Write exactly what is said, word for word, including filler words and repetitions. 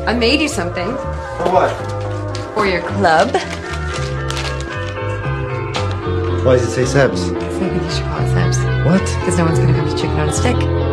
I made you something. For what? For your club. Why does it say Seb's? I think you should call it Seb's. What? Because no one's gonna come to Chicken on a Stick.